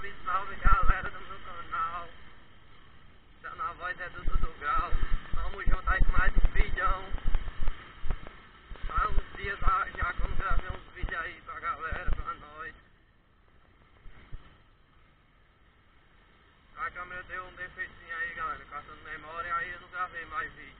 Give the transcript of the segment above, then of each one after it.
Salve, salve galera do meu canal. Na voz é do Dudu Grau. Tamo junto aí com mais um vídeo. Há uns dias já que eu não gravei uns vídeos aí pra galera, pra nós. A câmera deu um defeitinho aí, galera, caçando memória, aí eu não gravei mais vídeo.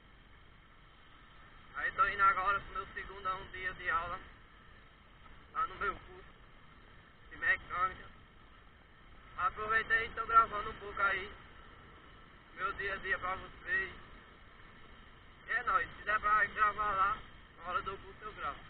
Aí tô indo agora pro meu segundo dia de aula lá no meu curso de mecânica. Aproveitei e tô gravando um pouco aí meu dia a dia pra vocês. E é nóis, se der pra gravar lá, na hora do curso eu gravo.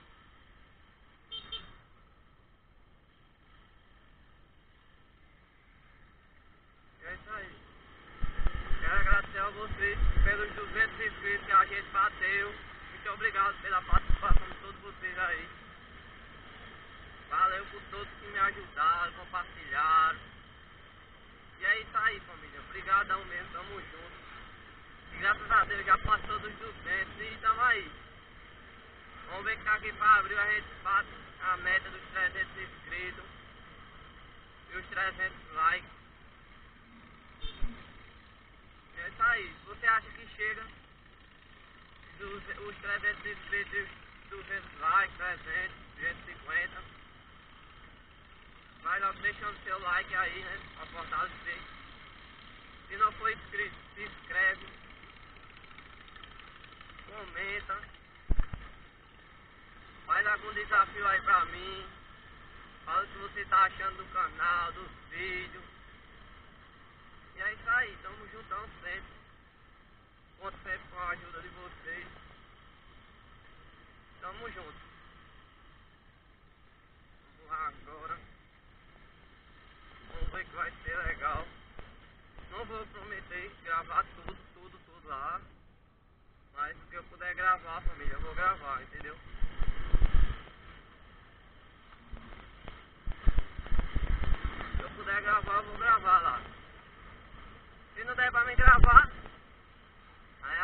E é isso aí. Quero agradecer a vocês pelos 200 inscritos que a gente bateu. Muito obrigado pela participação de todos vocês aí. Valeu por todos que me ajudaram, compartilharam. E é isso aí, família. Obrigadão mesmo, tamo junto. E graças a Deus já passou dos 200 e tamo aí. Vamos ver que daqui pra abril a gente bate a meta dos 300 inscritos e os 300 likes. É isso aí. Se você acha que chega os 300 inscritos e os 200 likes, 300, 250, vai logo deixando seu like aí, né? Pra fortalecer. Se não for inscrito, se inscreve, comenta, faz algum desafio aí pra mim. Fala o que você tá achando do canal, dos vídeos. E é isso aí, tamo juntão sempre. Conto sempre com a ajuda de vocês. Tamo junto. Vamos lá agora. Vamos ver que vai ser legal. Não vou prometer gravar tudo lá. Mas se eu puder gravar, família, eu vou gravar, entendeu? Se eu puder gravar, eu vou gravar lá. Se não der pra me gravar, aí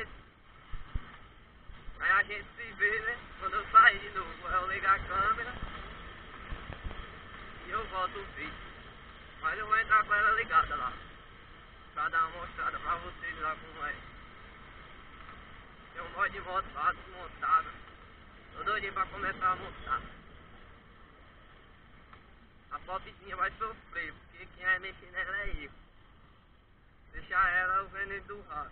a gente se vê, né? Quando eu sair de novo, eu ligo a câmera e eu volto o vídeo. Mas eu vou entrar com ela ligada lá, pra dar uma mostrada pra vocês lá como é. Tem um monte de moto lá desmontada. Tô doidinho pra começar a montar. A pobrezinha vai sofrer, porque quem vai mexer nela é eu. Deixar ela o veneno do rato.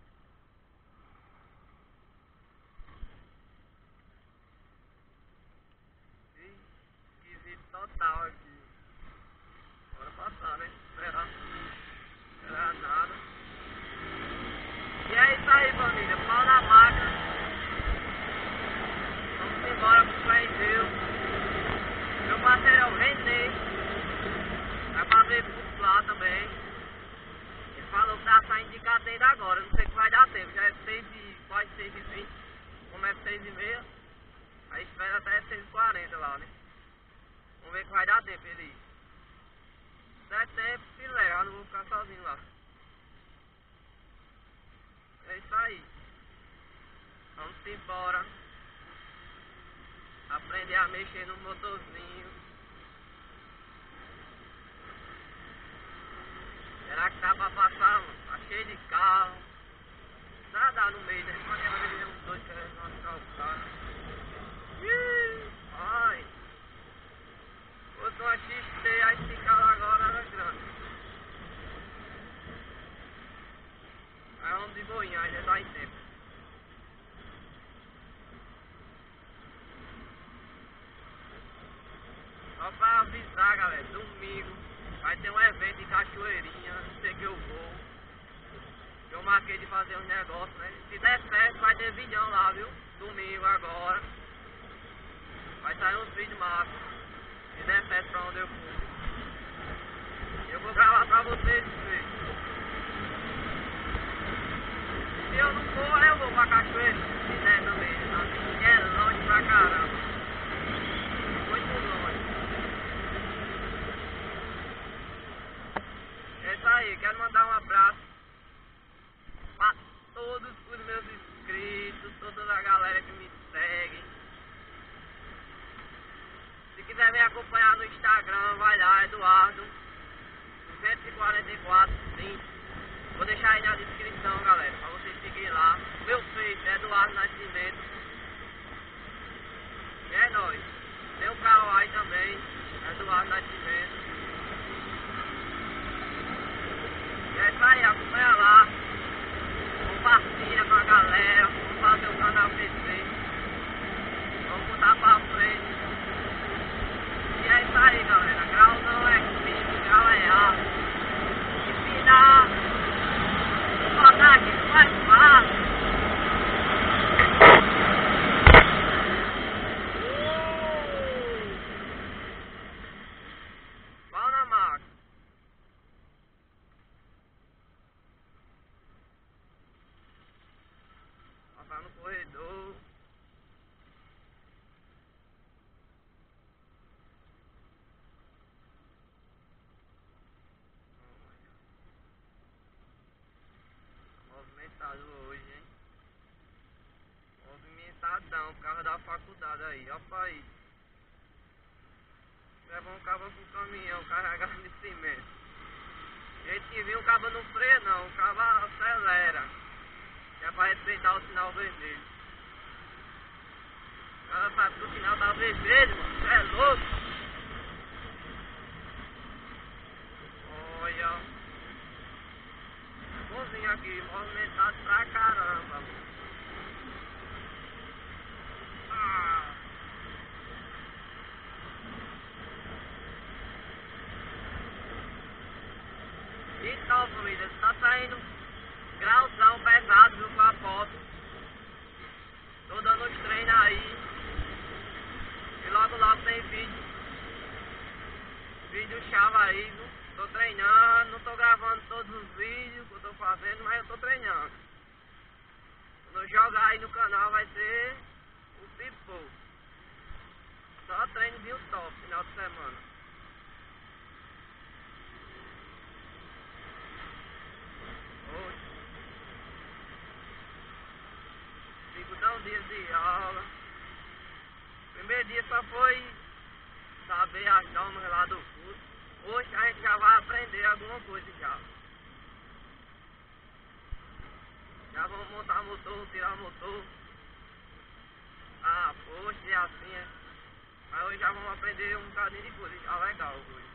Esquisito total aqui. Bora passar, né? Esperar nada. E é isso aí, família. Pau na máquina. Vamos embora pro fé em Deus. Meu parceiro é o Renê. Vai fazer curso lá também. Ele falou que tá saindo de cadeira agora. Não sei se vai dar tempo. Já é quase 6h20. Começa 6h30. Aí espera até 6h40 lá, né? Vamos ver que vai dar tempo ele ir. Se der tempo, se legal, não vou ficar sozinho lá. É isso aí. Vamos embora. Aprender a mexer no motorzinho. Será que dá pra passar, mano? Tá cheio de carro. Dá no meio, né? Mas é uns dois querendo machucar o carro. Ai. Fosse uma XT, a esticada agora era grande. Aí vamos de boinha, ainda dá em tempo. Só pra avisar, galera, domingo vai ter um evento em Cachoeirinha, não sei que eu vou. Eu marquei de fazer uns negócios, né? Se der certo, vai ter vídeo lá, viu? Domingo agora. Vai sair uns vídeos massas. Se der certo pra onde eu for. Eu vou gravar pra vocês ver. Se eu não for, eu vou pra Cachoeira. Se der também, né? É longe pra caramba. Muito longe. É isso aí, quero mandar um abraço pra todos os meus inscritos, toda a galera que me segue. Se quiser me acompanhar no Instagram, vai lá, Eduardo 244 20. Vou deixar aí na descrição, galera, pra vocês seguirem lá. Meu Face é Eduardo Nascimento. E é nóis. Tem o Kawaii também, Eduardo Nascimento. E é isso aí, acompanha lá. Compartilha com a galera. Vamos fazer o canal crescer. Vamos botar pra frente. E é isso aí, galera. Grau não é crime, grau é arte. Empinar. Botar aqui não faz fácil. Pau na máquina. Passar no corredor. Movimentado hoje, hein? Movimentadão, por causa da faculdade aí, ó pai. Leva um cabo com caminhão carregado de cimento. Gente que viu o cabo não freia não, o cabo acelera. Que é pra respeitar o sinal vermelho. O cara sabe que o sinal tá vermelho, mano. Você é louco? Olha. Bonzinho aqui, movimentado pra caramba, mano. Então, família, tá saindo grauzão pesado, viu, com a foto. Tô dando os treinos aí. E logo logo tem vídeo. Vídeo chave aí, viu? Tô treinando, não tô gravando todos os vídeos que eu tô fazendo, mas eu tô treinando. Quando eu jogar aí no canal vai ser o pipo. Só treinozinho top, final de semana. Segundão dia de aula. Primeiro dia só foi saber as normas lá do curso. Hoje a gente já vai aprender alguma coisa já. Já vamos montar motor, tirar motor. Ah, poxa, e assim é. Mas hoje já vamos aprender um bocadinho de coisa já legal hoje.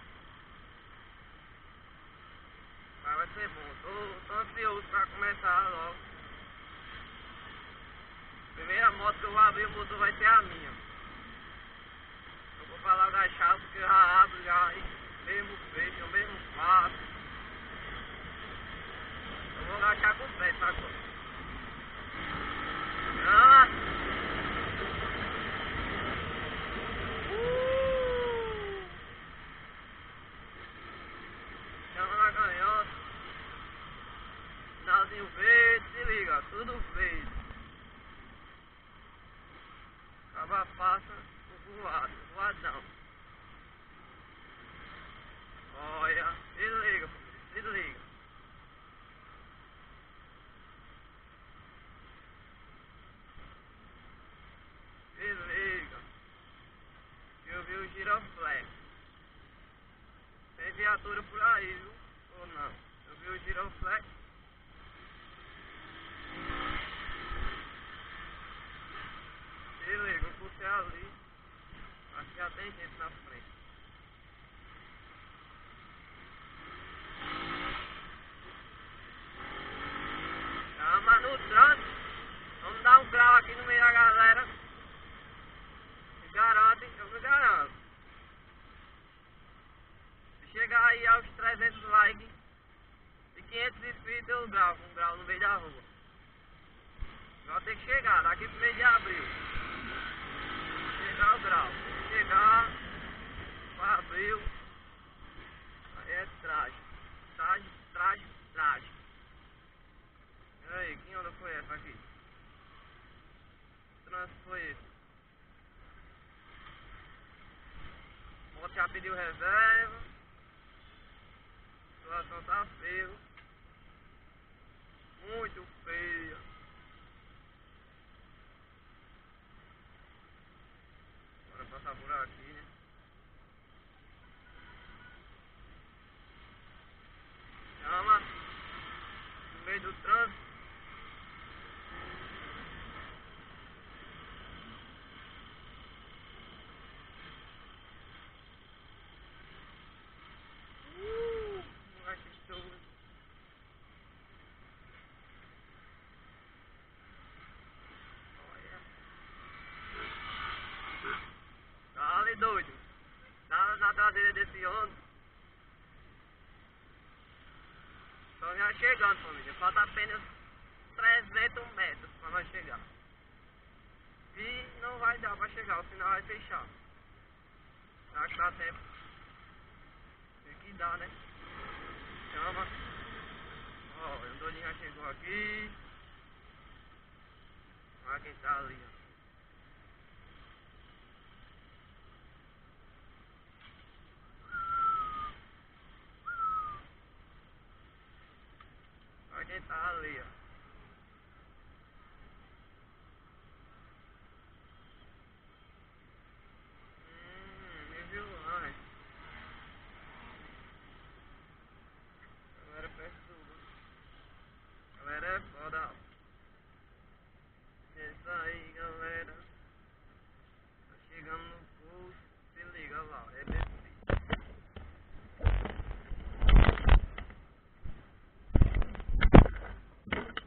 Mas vai ser bom. Tô ansioso pra começar logo. Primeira moto que eu vou abrir o motor vai ser a minha. Eu vou falar da chave porque eu já abro já mesmo fecho, eu mesmo faço. Eu vou agachar com o pé, sabe? Ah! Chama na canhota. Sinalzinho verde, se liga, tudo verde. Acaba passa o voado, voadão. Olha, se liga, se liga. Se liga. Eu vi o giroflex. Tem viatura por aí, viu? Ou não? Eu vi o giroflex. Se liga, eu puxei ali. Acho que já tem gente na frente. Chama no trânsito. Vamos dar um grau aqui no meio da galera. Me garante, eu me garanto. Se chegar aí aos 300 likes e 500 inscritos, eu gravo um grau no meio da rua. Vai ter que chegar daqui pro mês de abril. Chegar o grau. Tem que chegar para abril. Aí é trágico. Trágico. E aí, que onda foi essa aqui? Que trânsito foi esse? O moto já pediu reserva. A situação tá feia. Muito feia. Bora passar por aqui, né? na traseira desse ônibus. Então já chegando, família. Falta apenas 300 metros para nós chegar. E não vai dar para chegar, o sinal vai fechar. Será que dá tempo? Tem que dar, né? Chama. Ó, o Andorinho já chegou aqui. Olha quem tá ali, ó. Olha quem tá ali, ó. Me viu antes. Galera perturba. Galera é foda, ó. Isso aí, galera. Tá chegando no curso. Se liga lá, é desse.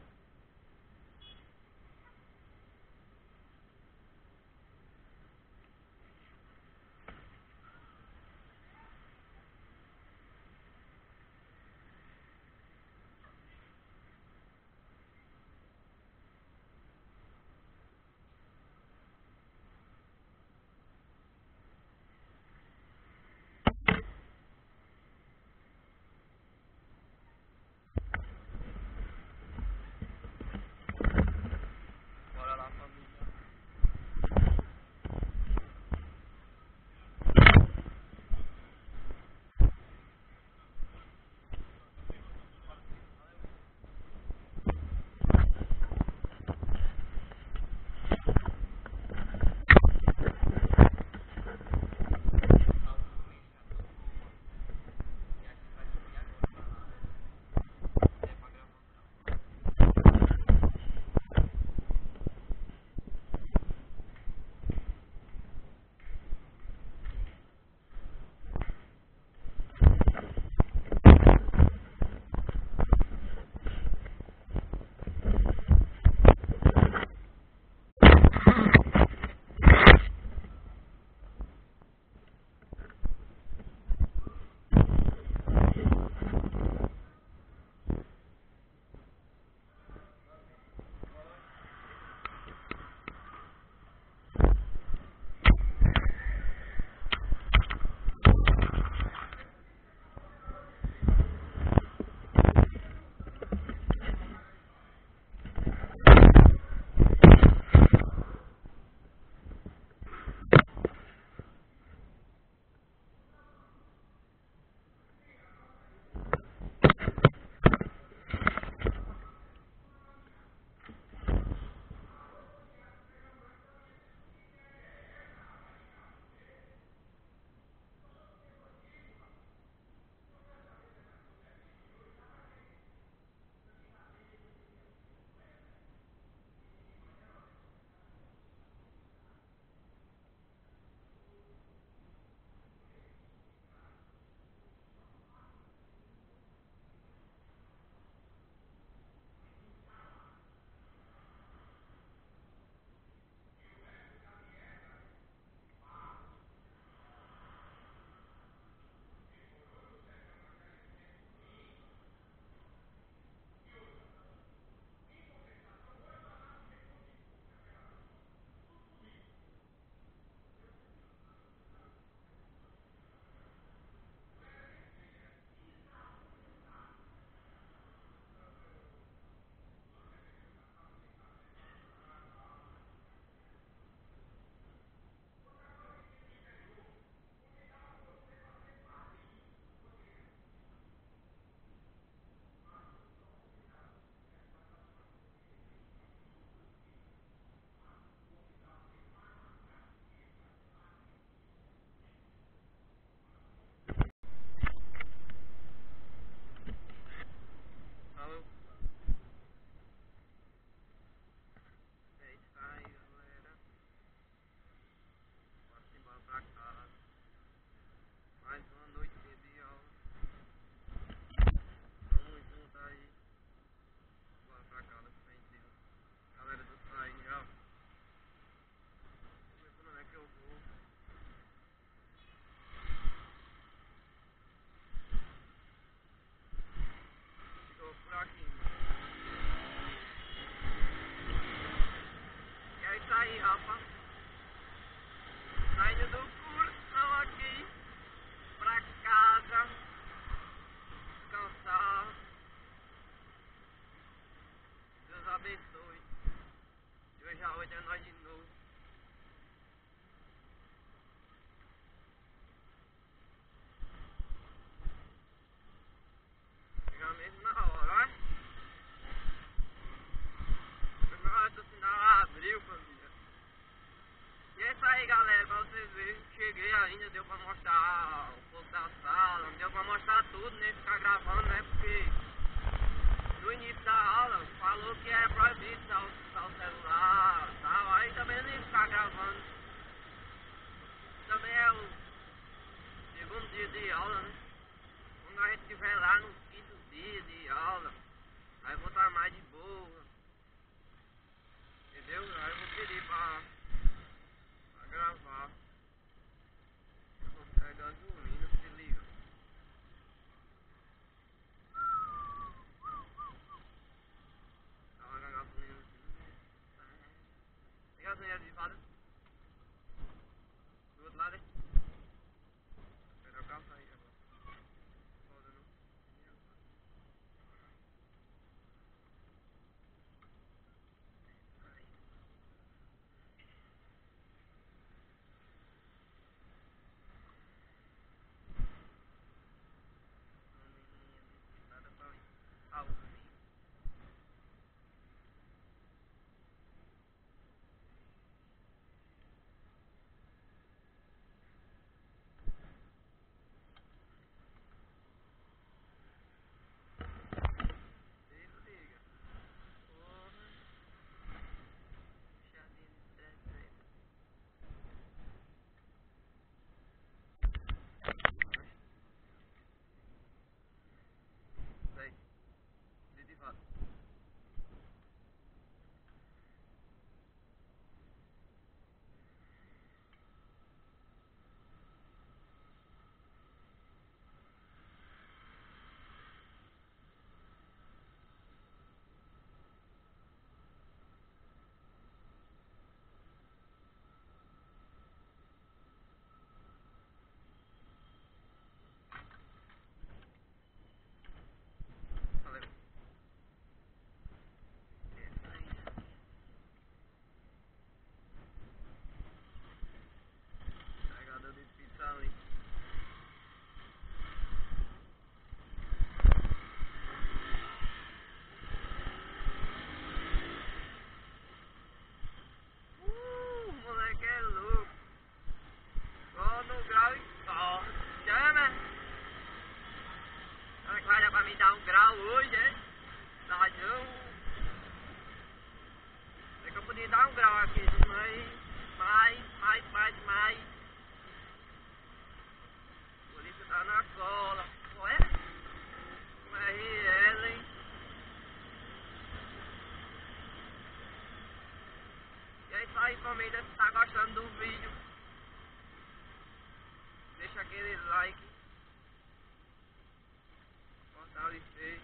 tudo, nem ficar gravando, né? Porque no início da aula falou que era proibido usar o celular e tal, aí também nem ficar gravando. Também é o segundo dia de aula, né? Quando a gente estiver lá no quinto dia de aula, aí vou estar mais de boa. Entendeu? Aí eu vou pedir pra gravar. Eu vou pegar gasolina, se liga. Tava com a gasolina assim. Tem gasolina de lado? Do outro lado, hein? Esperar o carro sair agora. Foda, não? Nada pra mim. Ah, desliga. Porra. Puxadinho de 300. Daí. De fato. Valeu. Essa aí. Carregador de pizza ali. Moleque é louco. Só no grau e só. Chama. Será que vai dar pra me dar um grau hoje, é? Dá não. É que eu podia dar um grau aqui, mais. A polícia tá na cola. Ué? Um RL, hein? E é isso aí, família. Se tá gostando do vídeo, deixa aquele like. Fortalecer.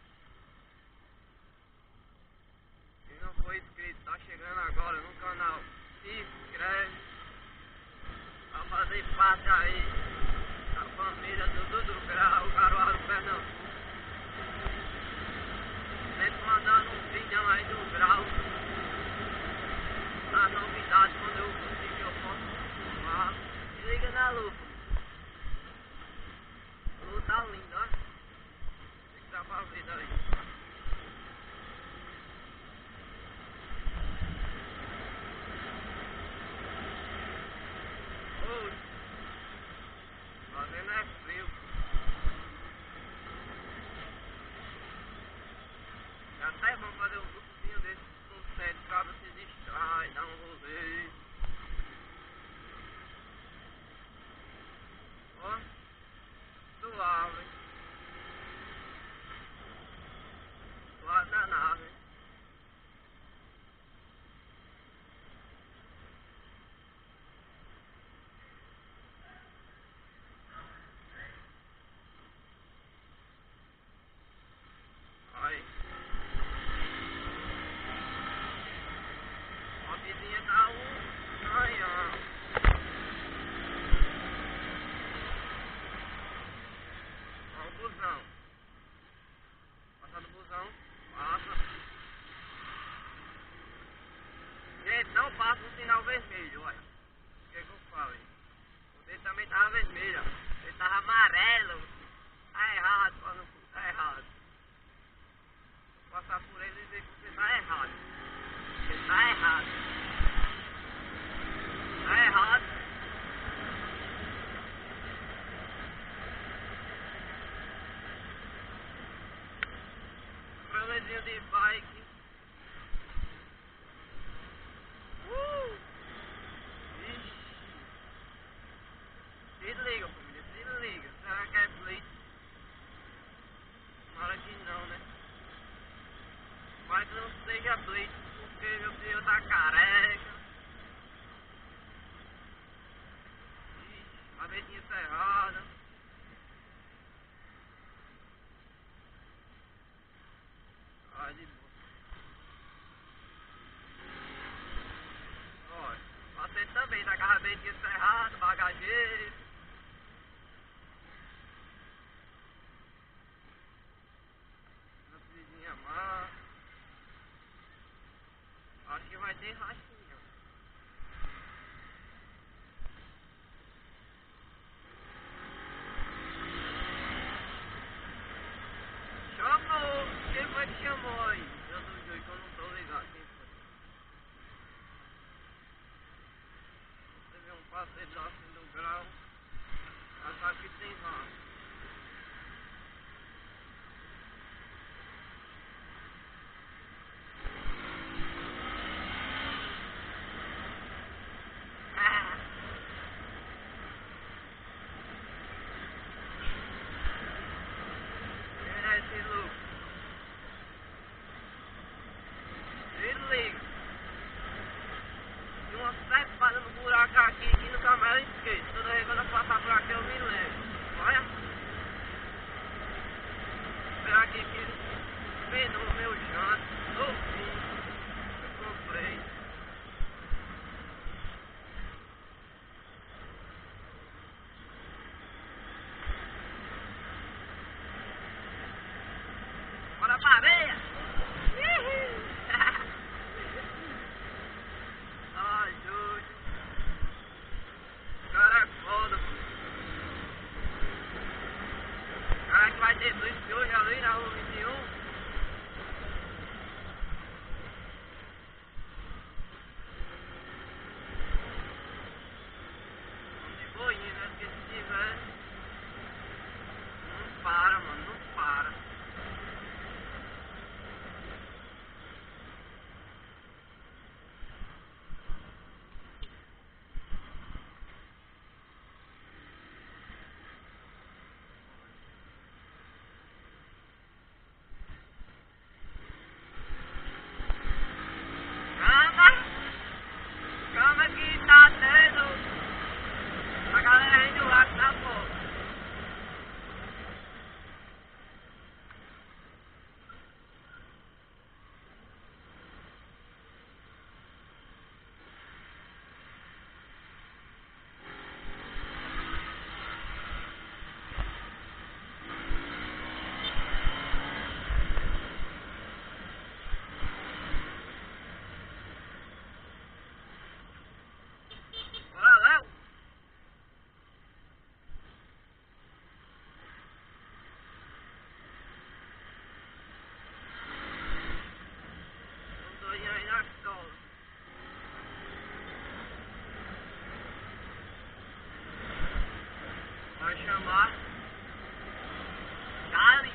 Quem não for inscrito, tá chegando agora no canal, se inscreve pra fazer parte aí da família do Dudu Grau, Caruaru, Pernambuco. Sempre mandando um vídeo aí do Grau, as novidades quando eu conseguir eu posso filmar. Se liga na lupa. A luta tá linda, ó. Tem que dar pra ver aí. Hoje, fazendo é frio. É até bom fazer um grupozinho desse no set pra você distrai, dar um rolê. Ó, suave. Suave na nave. Aí. A vizinha tá ganhando. Ó o busão. Passando o busão. Passa. Gente, não passa o sinal vermelho, olha. O que eu falei? O dele também tava vermelho, ó. Ele tava amarelo. Tá errado, mano. Tá errado. Vou passar por ele e dizer que você tá errado. Você tá errado. Tá errado. rolezinho de bike. Ixi. Se liga, família, se liga. Será que é blitz? Tomara que não, né? Tomara que não seja blitz, porque meu filho tá careca. Ixi, a vezinha cerrada. Ai, de boa. Olha, você também tá com a vezinha cerrada, bagageiro. Meu filhinho amado. Acho que vai ter rachinha. Chamou! Quem foi que chamou aí? Eu não sei, que eu não tô ligado quem foi. Você vê um parceiro assim do grau. Achar que tem raça. Quem é esse louco? Desliga. Tem uma cepada no buraco aqui que nunca mais eu esqueço. Toda vez que eu passar por aqui eu me lembro. Olha. Espera aqui que perdeu o meu janto. Novinho. Eu comprei. Bora pra areia. Ai, doido. O cara é foda, pô. Cara que vai ter blitz hoje ali na rua 21. Vamos de boinha, né? Porque se tiver, não para, mano, não para. Calma, calma que tá tendo a galera aí do lado da porta. Bora, Léo. Não tô indo aí na escola. Vai chamar Dali.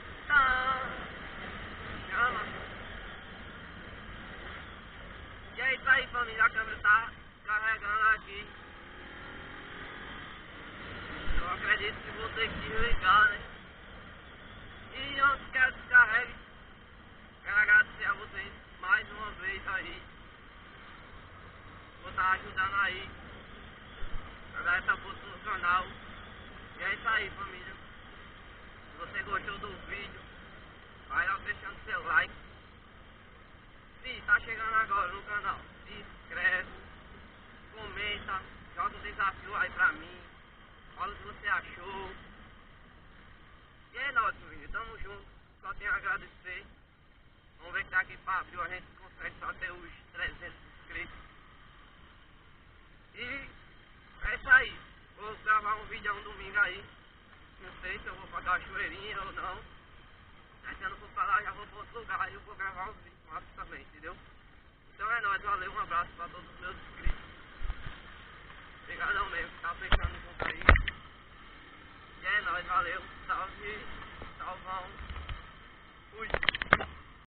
Chama. E é isso aí, família. A câmera tá carregando aqui. Eu acredito que vou ter que desligar, né? E antes que ela descarregue, quero agradecer a vocês mais uma vez aí. Vou estar ajudando aí a dar essa força no canal. E é isso aí, família. Se você gostou do vídeo, vai lá deixando seu like. Se tá chegando agora no canal, se inscreve, comenta, joga um desafio aí pra mim. Fala o que você achou. E é nóis, família. Tamo junto. Só tenho a agradecer. Vamos ver que daqui pra abril a gente consegue só ter os 300 inscritos. E é isso aí. Vou gravar um vídeo um domingo aí. Não sei se eu vou pra cachoeirinha ou não. Mas se eu não for pra lá, já vou pra outro lugar. Aí eu vou gravar os vídeos massa também, entendeu? Então é nóis. Valeu. Um abraço pra todos os meus inscritos. Obrigadão mesmo. Tá fechando junto aí. E é nóis. Valeu. Salve. Salvão. Fui.